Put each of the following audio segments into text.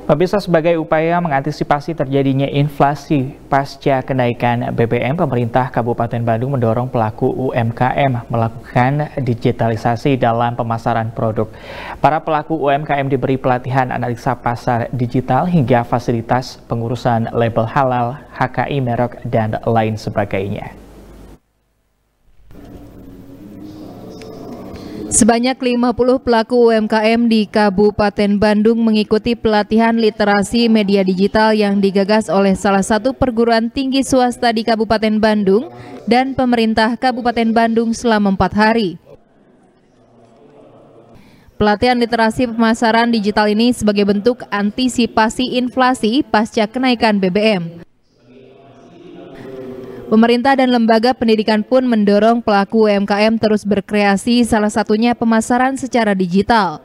Pemirsa, sebagai upaya mengantisipasi terjadinya inflasi pasca kenaikan BBM, pemerintah Kabupaten Bandung mendorong pelaku UMKM melakukan digitalisasi dalam pemasaran produk. Para pelaku UMKM diberi pelatihan analisa pasar digital hingga fasilitas pengurusan label halal, HKI merek, dan lain sebagainya. Sebanyak 50 pelaku UMKM di Kabupaten Bandung mengikuti pelatihan literasi media digital yang digagas oleh salah satu perguruan tinggi swasta di Kabupaten Bandung dan pemerintah Kabupaten Bandung selama 4 hari. Pelatihan literasi pemasaran digital ini sebagai bentuk antisipasi inflasi pasca kenaikan BBM. Pemerintah dan lembaga pendidikan pun mendorong pelaku UMKM terus berkreasi, salah satunya pemasaran secara digital.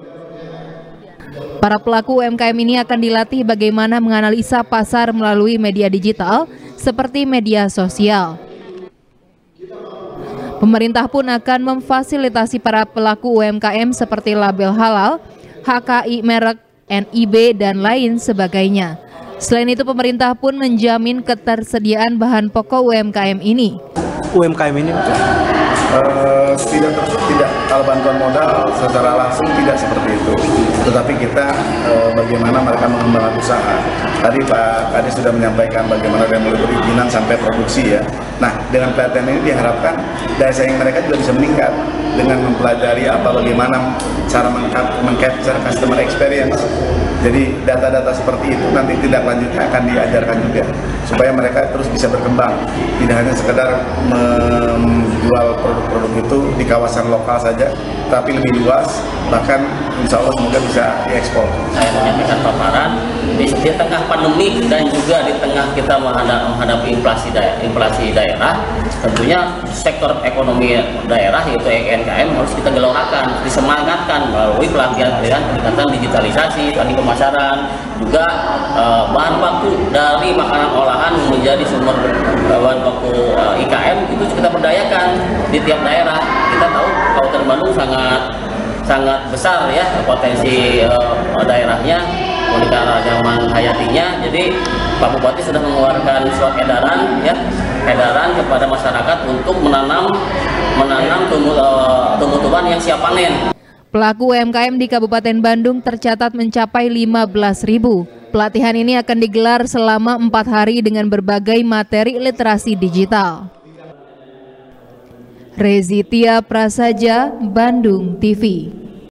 Para pelaku UMKM ini akan dilatih bagaimana menganalisa pasar melalui media digital seperti media sosial. Pemerintah pun akan memfasilitasi para pelaku UMKM seperti label halal, HKI merek, NIB, dan lain sebagainya. Selain itu, pemerintah pun menjamin ketersediaan bahan pokok UMKM ini. UMKM ini tidak kalau bantuan modal secara langsung tidak seperti itu, tetapi kita bagaimana mereka mengembangkan usaha. Tadi Pak Kades sudah menyampaikan bagaimana dia mulai perizinan sampai produksi ya. Nah, dengan pelatihan ini diharapkan daya saing mereka juga bisa meningkat dengan mempelajari bagaimana cara mengcapture customer experience. Jadi data-data seperti itu nanti tindak lanjutnya akan diajarkan juga supaya mereka terus bisa berkembang, tidak hanya sekedar menjual produk-produk itu di kawasan lokal saja, tapi lebih luas, bahkan insya Allah semoga bisa diekspor. Saya menyampaikan paparan di tengah pandemi dan juga di tengah kita menghadapi inflasi daerah, tentunya sektor ekonomi daerah yaitu UMKM harus kita gelongakan, disemangatkan melalui pelatihan peningkatan digitalisasi, tadi pemasaran, juga bahan baku dari makanan olahan menjadi sumber bahan baku IKM itu kita berdayakan di tiap daerah. Kita tahu Kabupaten Bandung sangat besar ya potensi daerahnya, keunikan ragaman hayatinya. Jadi Pak Bupati sudah mengeluarkan surat edaran kepada masyarakat untuk menanam tumbuh-tumbuhan yang siap panen. Pelaku UMKM di Kabupaten Bandung tercatat mencapai 15.000. Pelatihan ini akan digelar selama 4 hari dengan berbagai materi literasi digital. Rezitia Prasaja, Bandung TV.